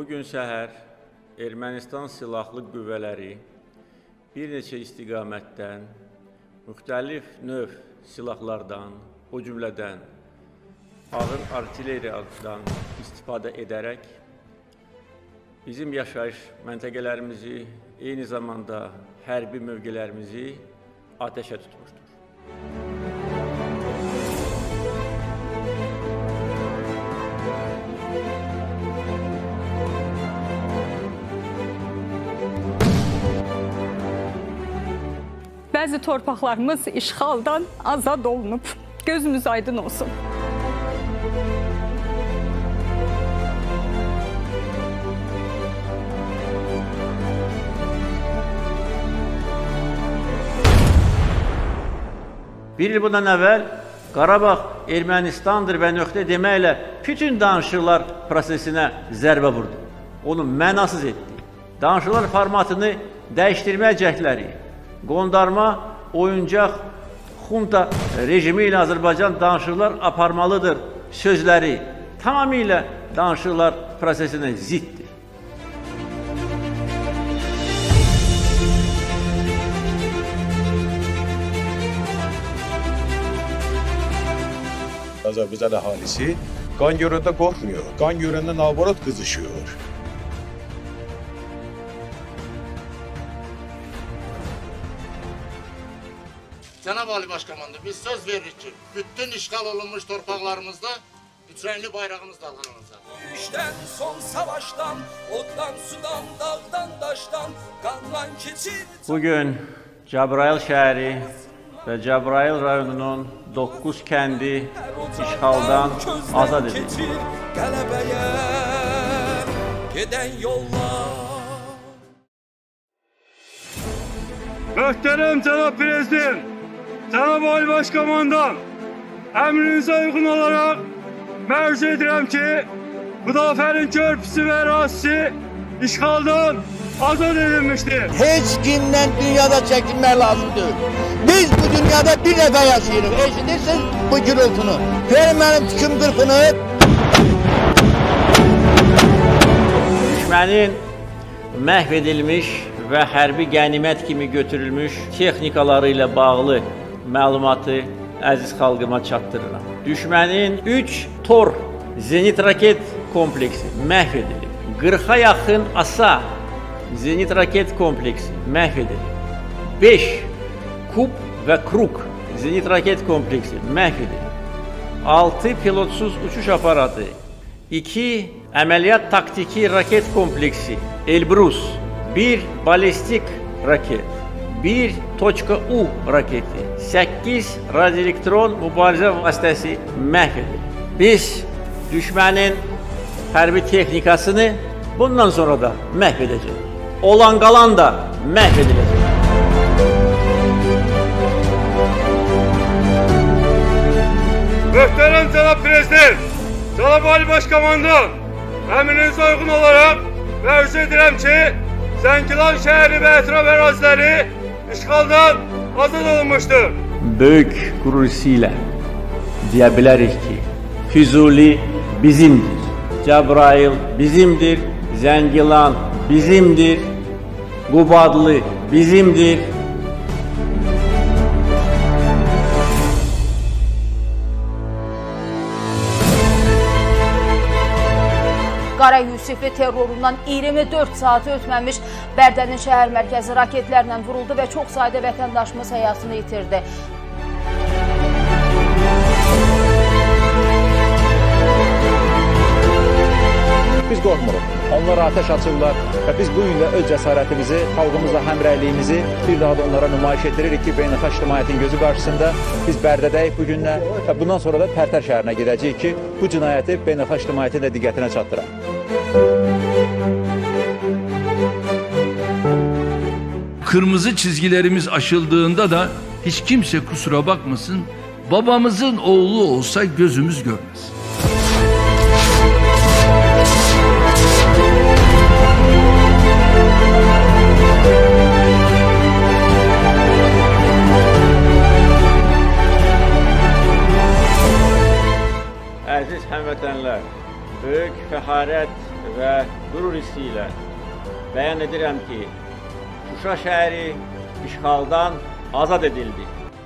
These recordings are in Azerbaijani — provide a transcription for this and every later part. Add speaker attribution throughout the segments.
Speaker 1: Bugün səhər Ermənistan silahlı qüvvələri bir neçə istiqamətdən, müxtəlif növ silahlardan, o cümlədən ağır artilleriyadan istifadə edərək bizim yaşayış məntəqələrimizi, eyni zamanda hərbi mövqelərimizi ateşə tutmuşdur.
Speaker 2: Bəzi torpaqlarımız işğaldan azad olunub. Gözünüz aydın olsun.
Speaker 1: Bir il bundan əvvəl Qarabağ Ermənistandır və nöqtə deməklə bütün danışıqlar prosesinə zərbə vurdu. Onu mənasız etdi. Danışıqlar formatını dəyişdirmə cəhdləri, qondarma, oyuncaq, xunta rejimi ilə Azərbaycan danışıqlar aparmalıdır sözləri tamamilə danışıqlar prosesinə ziddir.
Speaker 3: Azərbaycan əhalisi qan görəndə qorxmuyor, qan görəndə nabarat qızışıyor.
Speaker 4: Cənab Ali Başkomandır, biz söz veririk ki, bütün işğal olunmuş torpaqlarımızda üçrəngli bayrağımız dalğalanacaq.
Speaker 5: Döyüşdən, son savaşdan, oddan, sudan, dağdan, daşdan, qanlan keçir.
Speaker 1: Bugün Cəbrayıl şəhəri və Cəbrayıl rayonunun 9 kəndi işğaldan azad edilir.
Speaker 5: Qələbəyə gedən yollar.
Speaker 6: Möhtərəm Cənab Prezident, Cənab Ali Başkomandan, əmrinizə uyğun olaraq mərc edirəm ki, Müdafiənin körpüsü və ərazisi işğaldan azad edilmişdir.
Speaker 7: Heç kimdən dünyada çəkinmək lazımdır. Biz bu dünyada bir dəfə yaşayırıq. Eşidirsiniz bu gürültünü. Görün mənim tüküm qırpınıb.
Speaker 1: Düşmənin məhv edilmiş və hərbi qənimət kimi götürülmüş texnikaları ilə bağlı məlumatı əziz xalqıma çatdırıram. Düşmənin 3 TOR zenit raket kompleksi məhv edilib. 40-a yaxın ASA zenit raket kompleksi məhv edilib. 5 KUP və KRUK zenit raket kompleksi məhv edilib. 6 pilotsuz uçuş aparatı, 2 əməliyyat taktiki raket kompleksi Elbrus, 1 balistik raket, 1 .U raketi, 8 radioelektron mübarizə vasitəsi məhv edilir. Biz düşmənin hərbi texnikasını bundan sonra da məhv edəcək. Olan qalan da məhv ediləcək.
Speaker 6: Möhtərəm Cənab Prezident, Cənab Ali Başkomandan, əmrinizə uyğun olaraq mərc edirəm ki, Zəngilan şəhəri və ətraf əraziləri işğaldan azad olunmuşdur.
Speaker 1: Böyük qürur ilə deyə bilərik ki, Füzuli bizimdir, Cəbrayıl bizimdir, Zəngilan bizimdir, Qubadlı bizimdir.
Speaker 8: Qara Yusifli terrorundan 24 saatı ötməmiş Bərdənin şəhər mərkəzi raketlərlə vuruldu və çox sayda vətəndaşımız həyatını itirdi.
Speaker 9: Biz qorxmuruq. Onlar ateş açırlar və biz bu gün də öz cəsarətimizi, xalqımızla həmrəyliyimizi bir daha da onlara nümayiş etdiririk ki, beynəlxalq ictimaiyyətin gözü qarşısında biz Bərdədəyik bu günlə və bundan sonra da Tərtər şəhərinə gedəcəyik ki, bu cinayəti beynəlxalq ictimaiyyətin də diqqətinə çatdıraq.
Speaker 10: Kırmızı çizgilerimiz aşıldığında da hiç kimse kusura bakmasın, babamızın oğlu olsa gözümüz görmez.
Speaker 1: Əziz həmvətənlər, böyük fəxarət və qürur hissi ilə bəyan edirəm ki, Şuşa şəhəri işğaldan azad edildi.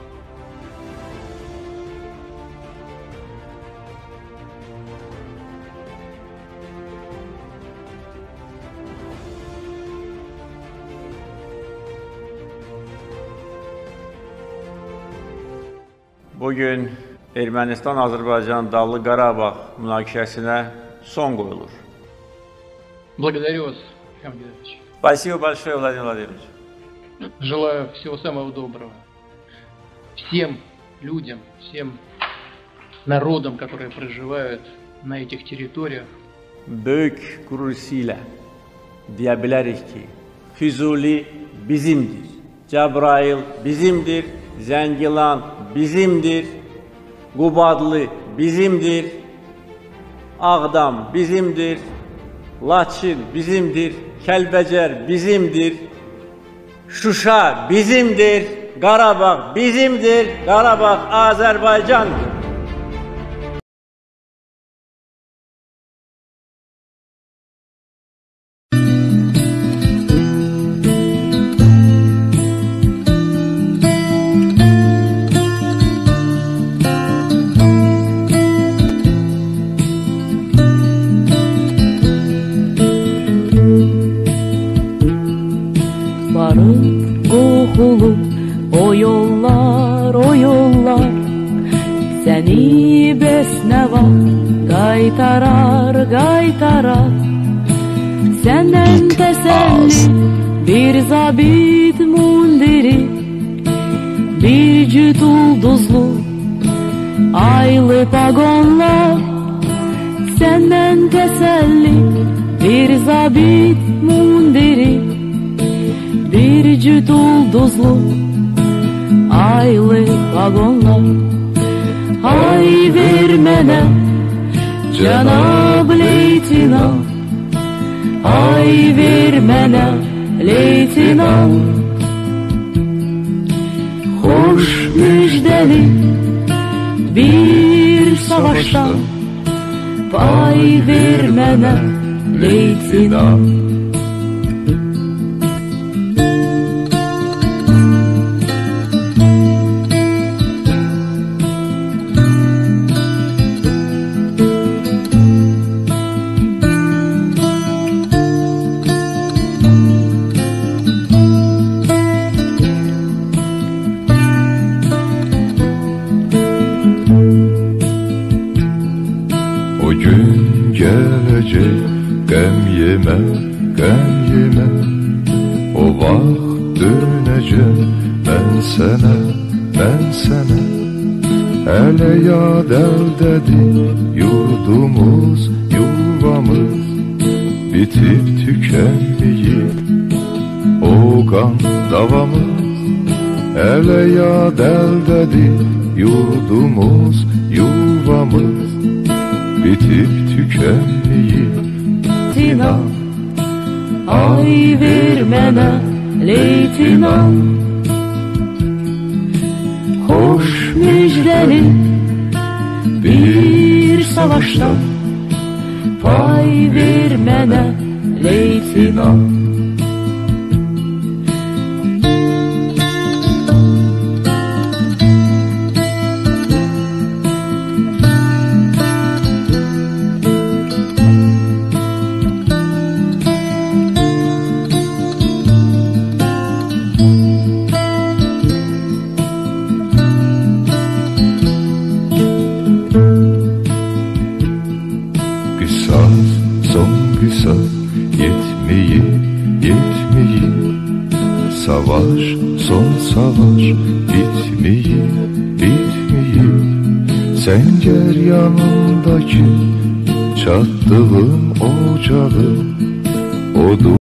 Speaker 1: Bugün Ermənistan-Azərbaycan Dağlı Qarabağ münaqişəsinə son qoyulur.
Speaker 11: Благодарю вас, Михаил Геннадьевич.
Speaker 1: Спасибо большое, Владимир Владимирович.
Speaker 11: Желаю всего самого доброго всем людям, всем народам, которые проживают на этих территориях.
Speaker 1: Böyük qürur hissi ilə deyə bilərik ki, Füzuli bizimdir, Cəbrayıl bizimdir, Zəngilan bizimdir, Qubadlı bizimdir, Ağdam bizimdir, Laçın bizimdir, Kəlbəcər bizimdir, Şuşa bizimdir, Qarabağ bizimdir, Qarabağ Azərbaycandır.
Speaker 12: O yollar səni besneva qaytarar səndən təsəlli bir zabit mundiri bir cüt ulduzlu aylı pagonlar səndən təsəlli bir zabit mundiri bir cüt ulduzlu aylı vagonlar. Ay ver mənə cənab leytinant, ay ver mənə leytinant, xoş müjdəli bir savaşdan pay ver mənə leytinant.
Speaker 13: Qəm yemə, o vaxt dönəcəm mən sənə, hələ yad əldədir yurdumuz, yuvamız, bitib tükənməyib o qan davamız, hələ yad əldədir yurdumuz, yuvamız, bitib tükənməyib.
Speaker 12: Ay ver mənə leytinant, xoş müjdəli bir savaşdan pay ver mənə leytinant.
Speaker 13: Savaş, son savaş bitmeyip Səngər yanındakı çatdığım ocağı odur.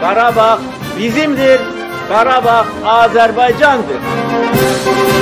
Speaker 1: Qarabağ bizimdir, Qarabağ Azərbaycandır.